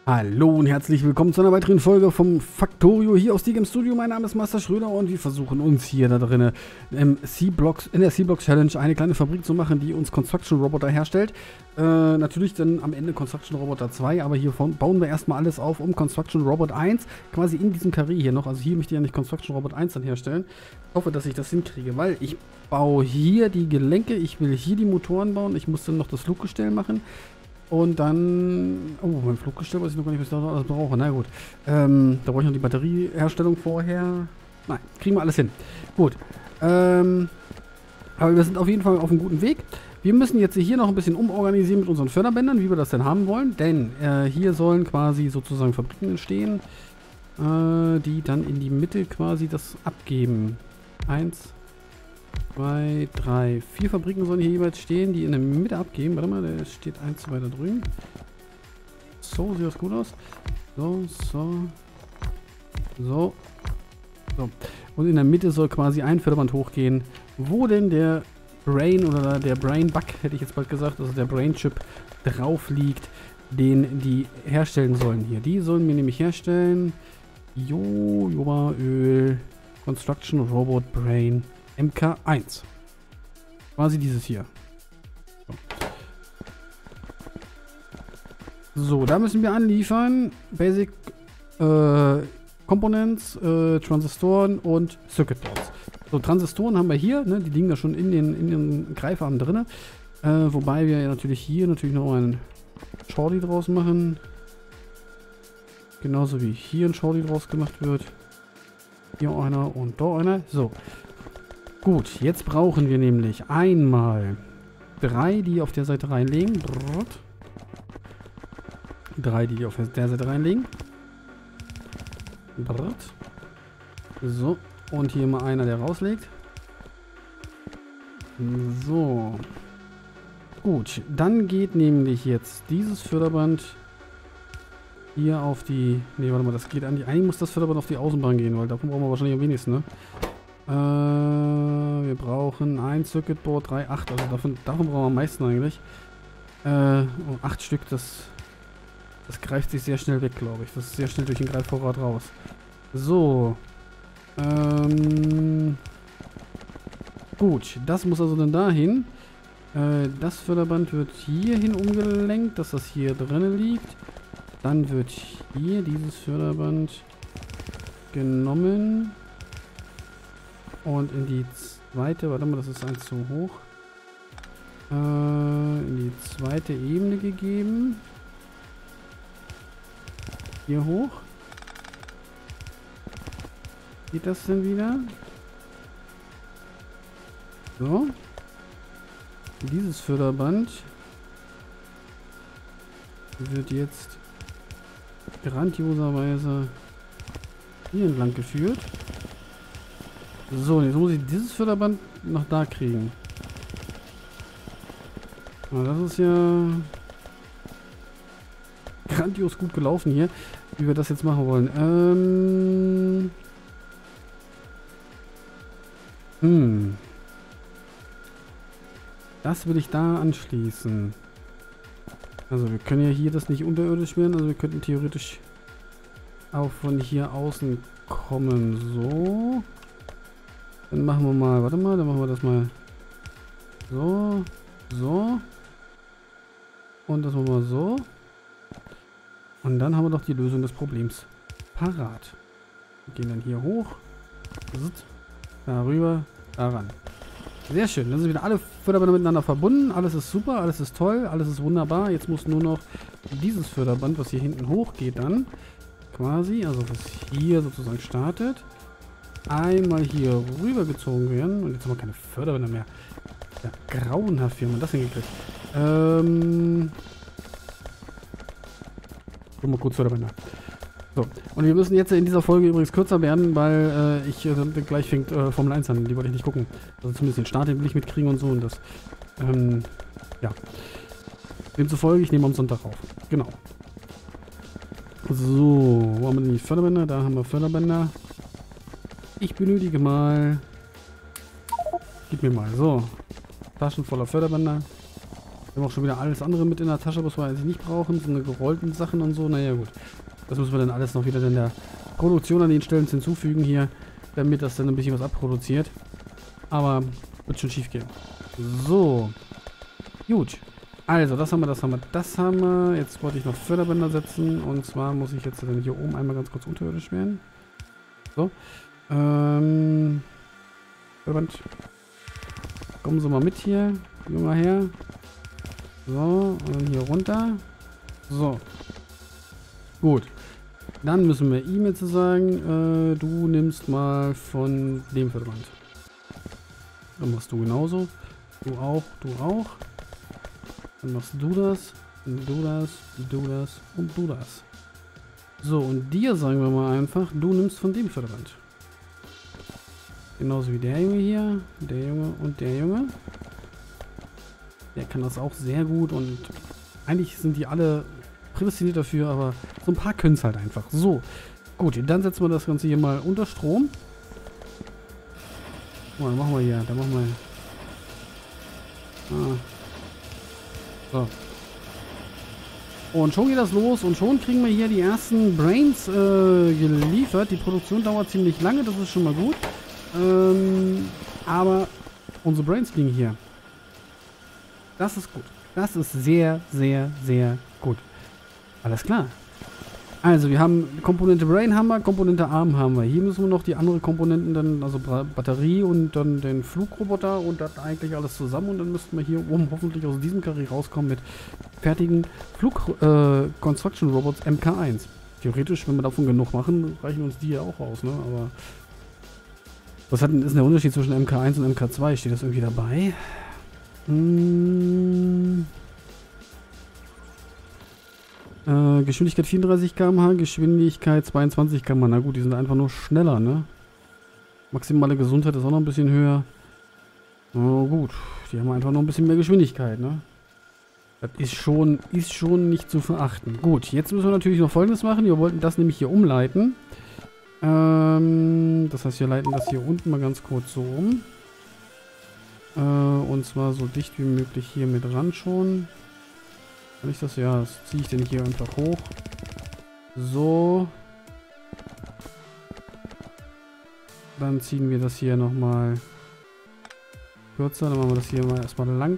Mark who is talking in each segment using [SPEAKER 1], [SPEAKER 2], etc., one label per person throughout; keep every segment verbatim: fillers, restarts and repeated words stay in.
[SPEAKER 1] Hallo und herzlich willkommen zu einer weiteren Folge vom Factorio hier aus Game Studio. Mein Name ist Master Schröder und wir versuchen uns hier da drinnen im C-Blocks, in der C-Blocks Challenge eine kleine Fabrik zu machen, die uns Construction Roboter herstellt. Äh, natürlich dann am Ende Construction Roboter zwei, aber hier bauen wir erstmal alles auf, um Construction Robot eins quasi in diesem Karree hier noch. Also hier möchte ich ja nicht Construction Robot eins dann herstellen. Ich hoffe, dass ich das hinkriege, weil ich baue hier die Gelenke, ich will hier die Motoren bauen, ich muss dann noch das Fluggestell machen. Und dann, oh, mein Fluggestell, weiß ich noch gar nicht, was ich da alles brauche. Na gut, ähm, da brauche ich noch die Batterieherstellung vorher. Nein, kriegen wir alles hin. Gut, ähm, aber wir sind auf jeden Fall auf einem guten Weg. Wir müssen jetzt hier noch ein bisschen umorganisieren mit unseren Förderbändern, wie wir das denn haben wollen. Denn äh, hier sollen quasi sozusagen Fabriken entstehen, äh, die dann in die Mitte quasi das abgeben. Eins, zwei, drei, vier Fabriken sollen hier jeweils stehen, die in der Mitte abgeben. Warte mal, da steht eins, zwei da drüben. So, sieht das gut aus. So, so. So. So. Und in der Mitte soll quasi ein Förderband hochgehen, wo denn der Brain oder der Brain Bug, hätte ich jetzt bald gesagt, also der Brain Chip drauf liegt, den die herstellen sollen hier. Die sollen wir nämlich herstellen. Jojoba Öl Construction Robot Brain M K eins. Quasi dieses hier. So, so da müssen wir anliefern. Basic äh, Components, äh, Transistoren und Circuit Boards. So, Transistoren haben wir hier, ne, die liegen da schon in den, in den Greifarmen drin. Äh, wobei wir ja natürlich hier natürlich noch einen Shorty draus machen. Genauso wie hier ein Shorty draus gemacht wird. Hier einer und da einer. So. Gut, jetzt brauchen wir nämlich einmal drei, die auf der Seite reinlegen. Drei, die auf der Seite reinlegen. So, und hier mal einer, der rauslegt. So. Gut, dann geht nämlich jetzt dieses Förderband hier auf die... Ne, warte mal, das geht an die... Eigentlich muss das Förderband auf die Außenbahn gehen, weil davon brauchen wir wahrscheinlich am wenigsten, ne? Äh, wir brauchen ein Circuit Board, drei, acht, also davon, davon brauchen wir am meisten eigentlich. Äh, oh, acht Stück, das, das greift sich sehr schnell weg, glaube ich. Das ist sehr schnell durch den Greifvorrat raus. So. Ähm, gut, das muss also dann dahin. Äh, das Förderband wird hierhin umgelenkt, dass das hier drinnen liegt. Dann wird hier dieses Förderband genommen. Und in die zweite, warte mal, das ist eins zu hoch. Äh, in die zweite Ebene gegeben. Hier hoch. Geht das denn wieder? So. Dieses Förderband wird jetzt grandioserweise hier entlang geführt. So, jetzt muss ich dieses Förderband noch da kriegen. Aber das ist ja grandios gut gelaufen hier, wie wir das jetzt machen wollen. Ähm hm. Das will ich da anschließen. Also wir können ja hier das nicht unterirdisch werden, also wir könnten theoretisch auch von hier außen kommen. So. Dann machen wir mal, warte mal, dann machen wir das mal so, so. Und das machen wir so. Und dann haben wir doch die Lösung des Problems parat. Wir gehen dann hier hoch. Darüber, daran. Sehr schön. Dann sind wieder alle Förderbänder miteinander verbunden. Alles ist super, alles ist toll, alles ist wunderbar. Jetzt muss nur noch dieses Förderband, was hier hinten hochgeht, dann quasi, also was hier sozusagen startet, einmal hier rüber gezogen werden. Und jetzt haben wir keine Förderbänder mehr. Ja, grauenhaft, wie haben wir das hingekriegt? Ähm. Guck mal kurz Förderbänder. So, und wir müssen jetzt in dieser Folge übrigens kürzer werden, weil äh, ich äh, gleich fängt äh, Formel eins an. Die wollte ich nicht gucken. Also zumindest den Start, den will ich mitkriegen und so. Und das, ähm, ja. Demzufolge, ich nehme am Sonntag auf. Genau. So, wo haben wir denn die Förderbänder? Da haben wir Förderbänder. Ich benötige mal... Gib mir mal, so. Taschen voller Förderbänder. Wir haben auch schon wieder alles andere mit in der Tasche, was wir eigentlich nicht brauchen. So eine gerollten Sachen und so. Naja, gut. Das müssen wir dann alles noch wieder in der Produktion an den Stellen hinzufügen hier, damit das dann ein bisschen was abproduziert. Aber wird schon schief gehen. So. Gut. Also, das haben wir, das haben wir, das haben wir. Jetzt wollte ich noch Förderbänder setzen. Und zwar muss ich jetzt dann hier oben einmal ganz kurz unterirdisch werden. So. Ähm. Förderband. Kommen Sie mal mit hier. Junger Herr. So. Und dann hier runter. So. Gut. Dann müssen wir ihm jetzt sagen, äh, du nimmst mal von dem Förderband. Dann machst du genauso. Du auch, du auch. Dann machst du das, und du das, du das und du das. So, und dir sagen wir mal einfach, du nimmst von dem Förderband. Genauso wie der Junge hier, der Junge und der Junge. Der kann das auch sehr gut und eigentlich sind die alle prädestiniert dafür, aber so ein paar können es halt einfach. So, gut, dann setzen wir das Ganze hier mal unter Strom. Oh, dann machen wir hier, dann machen wir... Ah. So. Und schon geht das los und schon kriegen wir hier die ersten Brains äh, geliefert. Die Produktion dauert ziemlich lange, das ist schon mal gut. Ähm, aber unsere Brains liegen hier. Das ist gut. Das ist sehr, sehr, sehr gut. Alles klar. Also wir haben Komponente Brain haben wir, Komponente Arm haben wir. Hier müssen wir noch die anderen Komponenten dann, also Batterie und dann den Flugroboter und das eigentlich alles zusammen. Und dann müssten wir hier oben hoffentlich aus diesem Karree rauskommen mit fertigen Flug-Construction-Robots M K eins. Theoretisch, wenn wir davon genug machen, reichen uns die ja auch aus, ne? Aber was hat denn, ist denn der Unterschied zwischen M K eins und M K zwei? Steht das irgendwie dabei? Hm... Äh, Geschwindigkeit vierunddreißig Kilometer pro Stunde, Geschwindigkeit zweiundzwanzig Kilometer pro Stunde. Na gut, die sind einfach nur schneller, ne? Maximale Gesundheit ist auch noch ein bisschen höher. Oh gut, die haben einfach noch ein bisschen mehr Geschwindigkeit, ne? Das ist schon, ist schon nicht zu verachten. Gut, jetzt müssen wir natürlich noch Folgendes machen. Wir wollten das nämlich hier umleiten. Ähm, das heißt, wir leiten das hier unten mal ganz kurz so um. Äh, und zwar so dicht wie möglich hier mit ran schon. Kann ich das? Ja, das ziehe ich denn hier einfach hoch. So. Dann ziehen wir das hier nochmal kürzer. Dann machen wir das hier mal erstmal lang.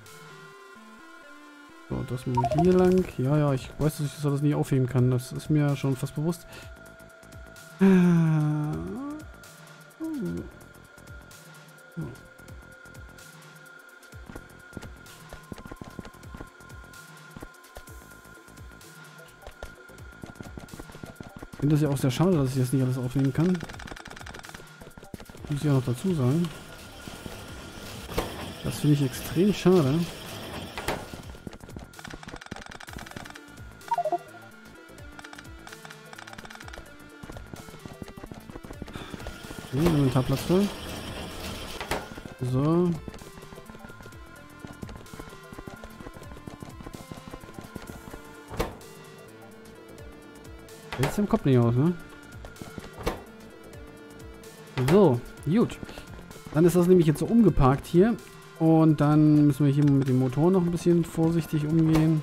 [SPEAKER 1] So, das machen wir hier lang. Ja, ja, ich weiß, dass ich das alles nicht aufheben kann. Das ist mir schon fast bewusst. So. Ich finde das ja auch sehr schade, dass ich das nicht alles aufnehmen kann. Muss ich ja noch dazu sagen. Das finde ich extrem schade. So, Inventarplatz voll. So. Jetzt im Kopf nicht aus, ne? So, gut. Dann ist das nämlich jetzt so umgeparkt hier. Und dann müssen wir hier mit dem Motor noch ein bisschen vorsichtig umgehen.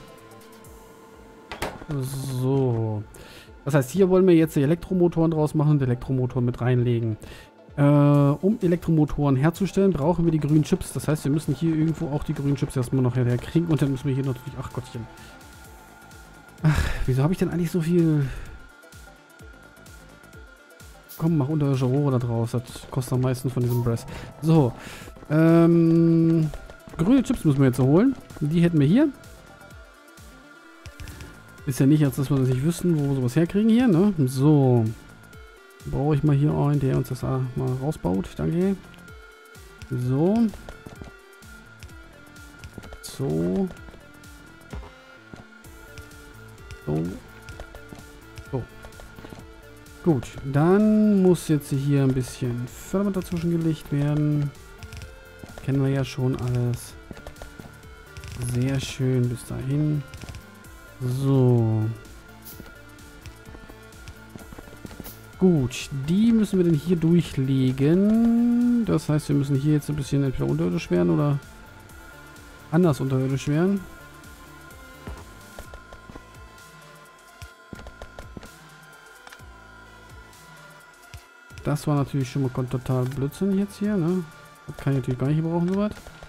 [SPEAKER 1] So. Das heißt, hier wollen wir jetzt die Elektromotoren draus machen und Elektromotoren mit reinlegen. Äh, um Elektromotoren herzustellen, brauchen wir die grünen Chips. Das heißt, wir müssen hier irgendwo auch die grünen Chips erstmal noch herkriegen. Und dann müssen wir hier natürlich... Ach Gottchen. Ach, wieso habe ich denn eigentlich so viel... Komm, mach unterirdische Rohre da draus. Das kostet am meisten von diesem Brass. So. Ähm, grüne Chips müssen wir jetzt holen. Die hätten wir hier. Ist ja nicht, als dass wir das nicht wüssten, wo wir sowas herkriegen hier, ne? So. Brauche ich mal hier einen, der uns das mal rausbaut. Danke. So. So. So. So. Gut, dann muss jetzt hier ein bisschen Förderband dazwischen gelegt werden. Kennen wir ja schon alles. Sehr schön bis dahin. So. Gut, die müssen wir denn hier durchlegen. Das heißt, wir müssen hier jetzt ein bisschen entweder unterirdisch werden oder anders unterirdisch wären. Das war natürlich schon mal total Blödsinn jetzt hier, ne? Das kann ich natürlich gar nicht gebrauchen, soweit.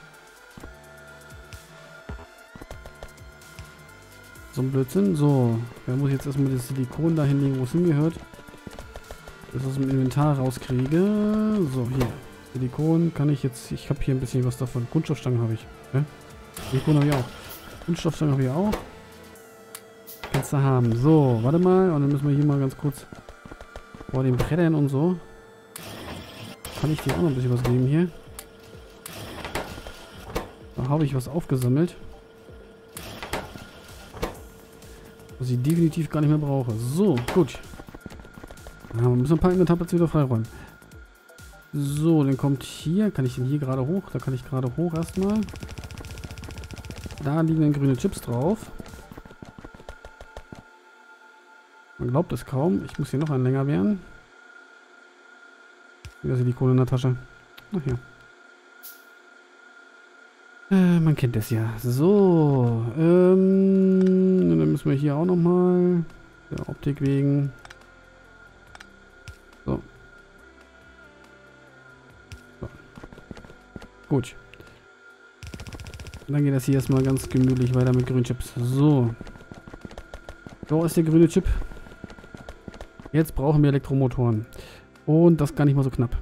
[SPEAKER 1] So ein Blödsinn. So, da muss ich jetzt erstmal das Silikon da hinlegen, wo es hingehört. Das aus dem Inventar rauskriege. So, hier. Silikon kann ich jetzt... Ich habe hier ein bisschen was davon. Kunststoffstangen habe ich. Ja? Silikon habe ich auch. Kunststoffstangen habe ich auch. Kannst du haben. So, warte mal. Und dann müssen wir hier mal ganz kurz vor den Brettern und so. Kann ich dir auch noch ein bisschen was geben hier. Da habe ich was aufgesammelt. Was ich definitiv gar nicht mehr brauche. So, gut. Ja, wir müssen ein paar Inventarplätze wieder freiräumen. So, dann kommt hier. Kann ich den hier gerade hoch? Da kann ich gerade hoch erstmal. Da liegen dann grüne Chips drauf. Man glaubt es kaum. Ich muss hier noch einen länger werden. Wieder Silikon in der Tasche. Ach ja. Äh, man kennt es ja. So. Ähm, dann müssen wir hier auch nochmal. Der Optik wegen. So. So. Gut. Und dann geht das hier erstmal ganz gemütlich weiter mit grünen Chips. So. So ist der grüne Chip. Jetzt brauchen wir Elektromotoren. Und das gar nicht mal so knapp.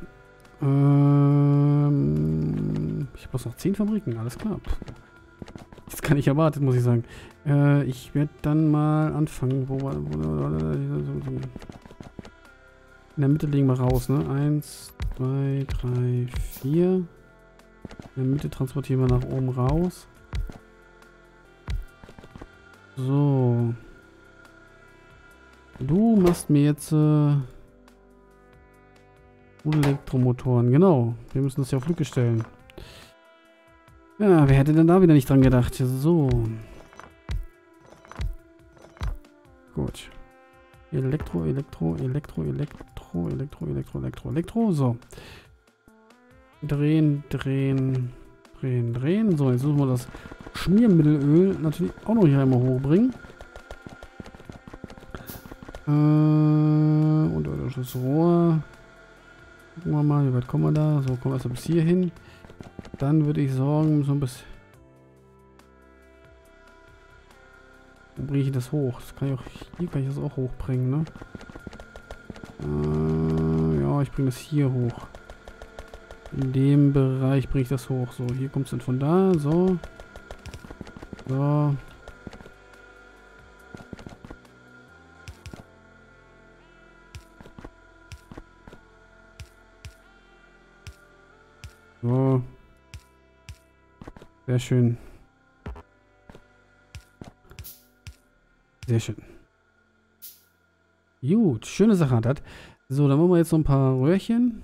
[SPEAKER 1] Ähm, ich habe bloß noch zehn Fabriken, alles klar. Das kann ich erwartet, muss ich sagen. Äh, ich werde dann mal anfangen. Wo, wo, in der Mitte legen wir raus, ne? Eins, zwei, drei, vier. In der Mitte transportieren wir nach oben raus. So. Du machst mir jetzt... Äh, Elektromotoren, genau. Wir müssen das ja auf Lücke stellen. Ja, wer hätte denn da wieder nicht dran gedacht? So. Gut. Elektro, Elektro, Elektro, Elektro, Elektro, Elektro, Elektro, Elektro. So. Drehen, drehen, drehen, drehen. So, jetzt müssen wir das Schmiermittelöl natürlich auch noch hier einmal hochbringen. Äh, und das Rohr. Gucken wir mal, wie weit kommen wir da? So, kommen wir erst bis hier hin. Dann würde ich sagen, so ein bisschen. Dann bringe ich das hoch. Das kann ich auch, hier kann ich das auch hochbringen, ne? Äh, ja, ich bringe das hier hoch. In dem Bereich bringe ich das hoch. So, hier kommt es dann von da. So. So. So. Sehr schön. Sehr schön. Gut, schöne Sache hat das. So, dann machen wir jetzt noch ein paar Röhrchen.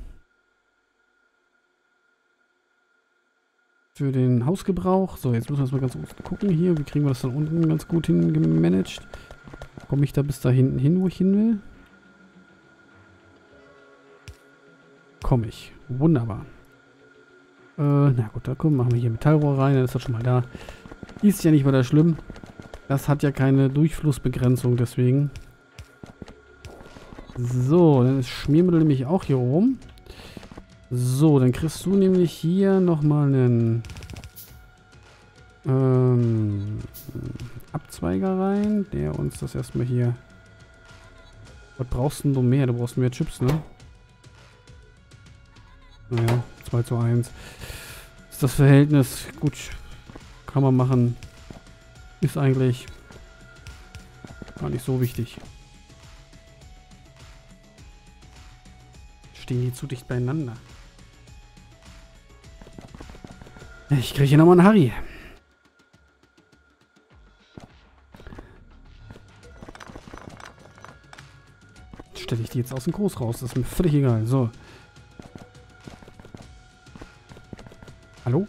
[SPEAKER 1] Für den Hausgebrauch. So, jetzt müssen wir erstmal ganz gut gucken hier. Wie kriegen wir das dann unten ganz gut hingemanagt? Komme ich da bis da hinten hin, wo ich hin will? Komme ich. Wunderbar. Äh, na gut, da kommen, machen wir hier Metallrohr rein, dann ist das schon mal da. Ist ja nicht weiter schlimm. Das hat ja keine Durchflussbegrenzung, deswegen. So, dann ist Schmiermittel nämlich auch hier oben. So, dann kriegst du nämlich hier nochmal einen ähm, Abzweiger rein, der uns das erstmal hier... Was brauchst denn du mehr? Du brauchst mehr Chips, ne? Naja, zwei zu eins. Ist das Verhältnis gut, kann man machen. Ist eigentlich gar nicht so wichtig. Stehen die zu dicht beieinander. Ich kriege hier nochmal einen Harry. Stelle ich die jetzt aus dem Kurs raus. Das ist mir völlig egal. So. Hallo?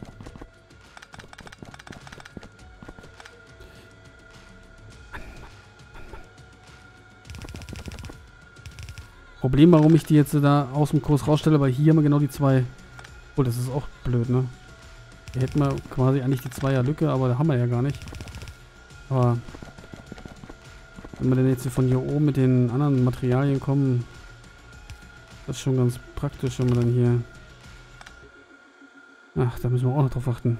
[SPEAKER 1] Problem, warum ich die jetzt da aus dem Kurs rausstelle, weil hier haben wir genau die zwei. Oh, das ist auch blöd, ne? Hier hätten wir quasi eigentlich die Zweierlücke, aber da haben wir ja gar nicht. Aber wenn wir denn jetzt von hier oben mit den anderen Materialien kommen, das ist schon ganz praktisch, wenn wir dann hier... Ach, da müssen wir auch noch drauf achten.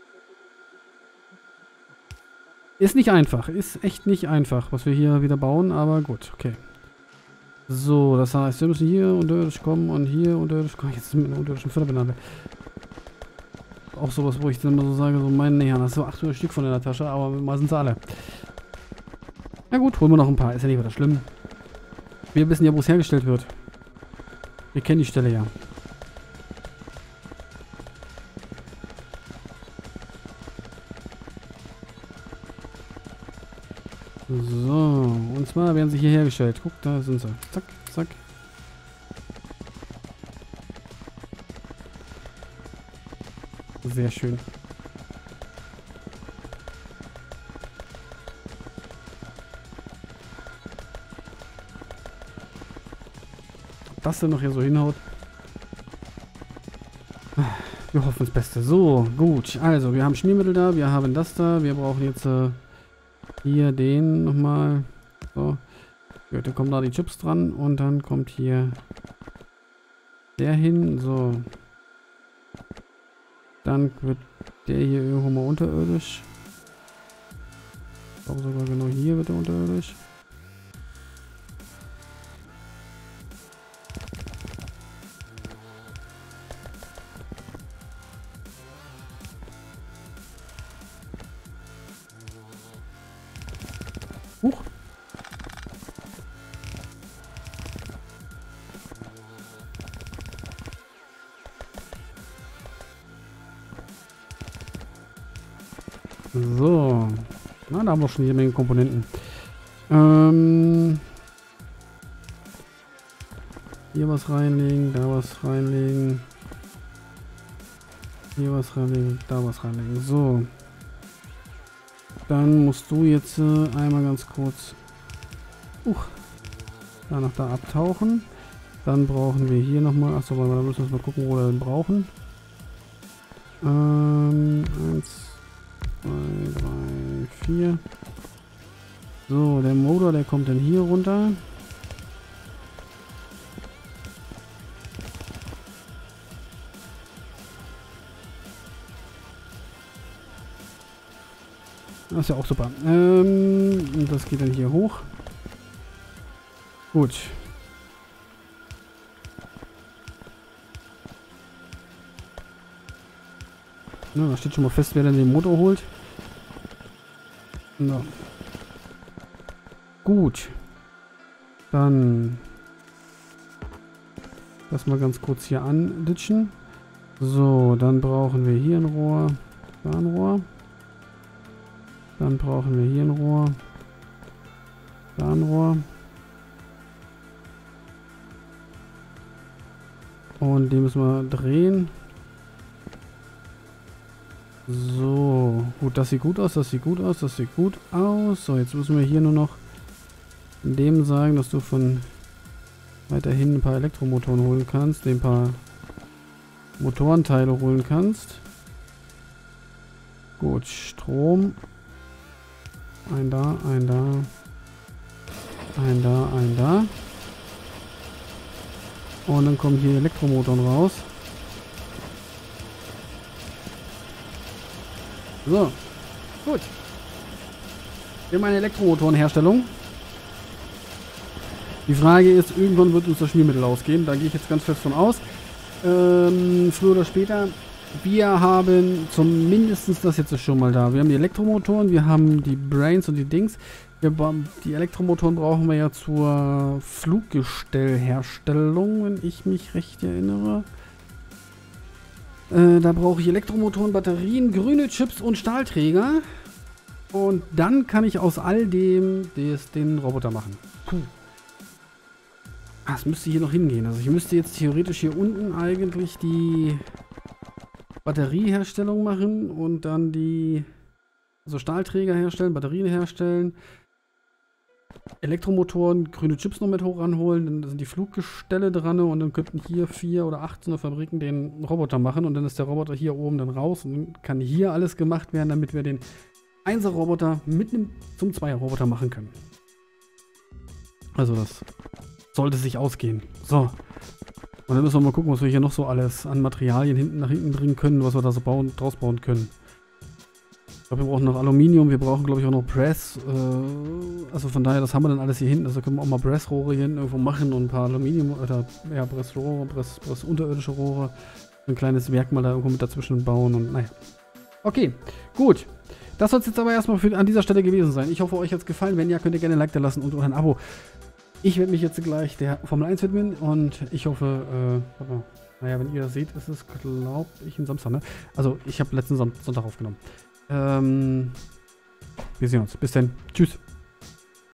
[SPEAKER 1] Ist nicht einfach. Ist echt nicht einfach, was wir hier wieder bauen, aber gut, okay. So, das heißt, wir müssen hier unterirdisch kommen und hier unterirdisch kommen. Jetzt sind wir mit einer unterirdischen Förderbinade. Auch sowas, wo ich dann immer so sage, so mein Näher, das ist so achthundert Stück von in der Tasche, aber mal sind sie alle. Na gut, holen wir noch ein paar, ist ja nicht weiter schlimm. Wir wissen ja, wo es hergestellt wird. Wir kennen die Stelle ja. So, und zwar werden sie hier hergestellt. Guck, da sind sie. Zack, zack. Sehr schön. Ob das denn noch hier so hinhaut? Wir hoffen das Beste. So, gut. Also, wir haben Schmiermittel da, wir haben das da. Wir brauchen jetzt äh, hier den nochmal. So. Gut, dann kommen da die Chips dran und dann kommt hier der hin. So. Dann wird der hier irgendwo mal unterirdisch. Ich glaube sogar genau hier wird er unterirdisch. Huch. So. Na, da haben wir schon jede Menge Komponenten. Ähm. Hier was reinlegen, da was reinlegen. Hier was reinlegen, da was reinlegen. So. Dann musst du jetzt äh, einmal ganz kurz uh, da nach da abtauchen. Dann brauchen wir hier nochmal. Achso, da müssen wir mal gucken, wo wir den brauchen. Ähm, eins, zwei, drei, vier. So, der Motor, der kommt dann hier runter. Das ist ja auch super. Ähm, und das geht dann hier hoch. Gut. Na, da steht schon mal fest, wer dann den Motor holt. So. Gut. Dann das mal ganz kurz hier anditschen. So, dann brauchen wir hier ein Rohr. Da ein Rohr. Dann brauchen wir hier ein Rohr. Da ein Rohr. Und den müssen wir drehen. So. Gut, das sieht gut aus, das sieht gut aus, das sieht gut aus. So, jetzt müssen wir hier nur noch dem sagen, dass du von weiterhin ein paar Elektromotoren holen kannst. Ein paar Motorenteile holen kannst. Gut, Strom. Ein da, ein da. Ein da, ein da. Und dann kommen hier Elektromotoren raus. So. Gut. Wir haben eine Elektromotorenherstellung. Die Frage ist, irgendwann wird uns das Schmiermittel ausgehen. Da gehe ich jetzt ganz fest von aus. Ähm, früher oder später. Wir haben zumindest das jetzt schon mal da. Wir haben die Elektromotoren, wir haben die Brains und die Dings. Wir, die Elektromotoren brauchen wir ja zur Fluggestellherstellung, wenn ich mich recht erinnere. Äh, da brauche ich Elektromotoren, Batterien, grüne Chips und Stahlträger. Und dann kann ich aus all dem des, den Roboter machen. Puh. Ah, es müsste hier noch hingehen. Also ich müsste jetzt theoretisch hier unten eigentlich die Batterieherstellung machen und dann die also Stahlträger herstellen, Batterien herstellen. Elektromotoren, grüne Chips noch mit hoch ranholen, dann sind die Fluggestelle dran und dann könnten hier vier oder acht so eine Fabriken den Roboter machen und dann ist der Roboter hier oben dann raus und dann kann hier alles gemacht werden, damit wir den Einser-Roboter mit einem zum Zweier-Roboter machen können. Also das sollte sich ausgehen. So. Und dann müssen wir mal gucken, was wir hier noch so alles an Materialien hinten nach hinten bringen können, was wir da so bauen, draus bauen können. Ich glaube, wir brauchen noch Aluminium, wir brauchen, glaube ich, auch noch Brass. Äh, also von daher, das haben wir dann alles hier hinten. Also können wir auch mal Brassrohre hier hinten irgendwo machen und ein paar Aluminium- oder ja, Brassrohre, Brass, Brass unterirdische Rohre. Ein kleines Werk mal da irgendwo mit dazwischen bauen und naja. Okay, gut. Das soll es jetzt aber erstmal für, an dieser Stelle gewesen sein. Ich hoffe, euch hat es gefallen. Wenn ja, könnt ihr gerne ein Like da lassen und ein Abo. Ich werde mich jetzt gleich der Formel eins widmen und ich hoffe, äh, warte mal. Naja, wenn ihr das seht, ist es, glaube ich, ein Samstag, ne? Also, ich habe letzten Son- Sonntag aufgenommen. Ähm, wir sehen uns. Bis dann. Tschüss.